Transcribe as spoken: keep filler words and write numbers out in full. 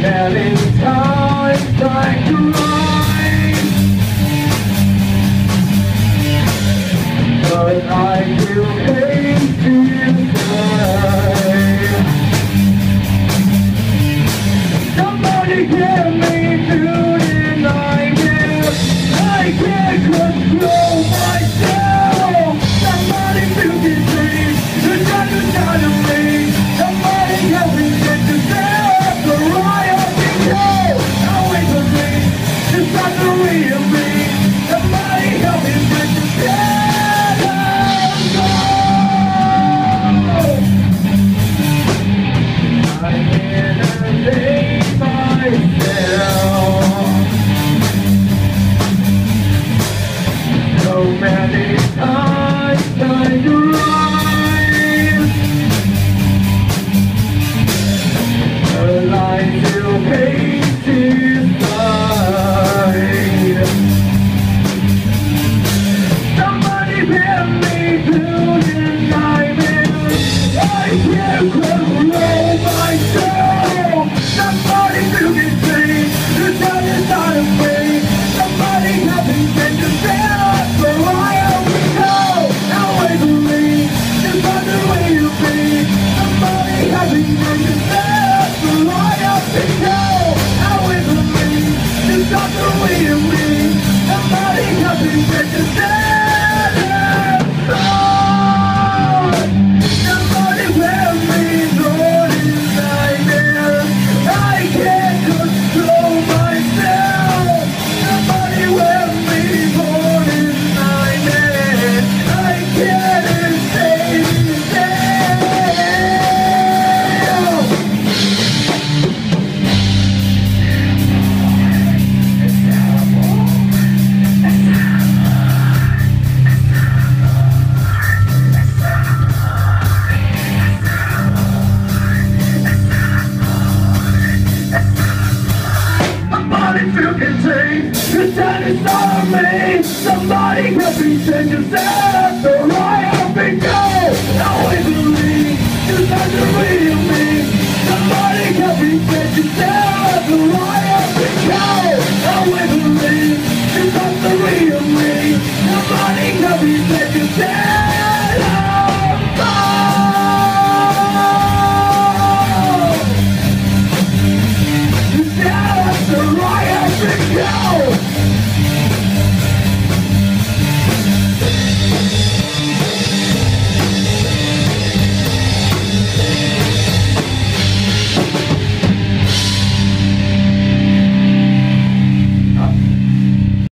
many times I tried, but I still hate to die. Somebody get me to deny it. I can't control myself. Somebody feel this pain. It's not inside of me. Somebody help me get to self. The riot control. Now wait for me. It's not the real me. Somebody help me get to self. I can't save myself. So many times I tried, but I still hate to fight. Somebody pin me to deny me. I can't control myself. Somebody feel this pain. It's not inside of me. Somebody help me get to self. The riot we go. Now wait for me. It's not the way you be. Somebody help me get to self. The riot we go. Now wait for me. It's not the way you be. Somebody help me get to self. Somebody help me through this nightmare. I can't control myself. Somebody help me through this nightmare. I can't escape myself. Somebody feel contained. It's not inside of me. Somebody help me send yourself the right.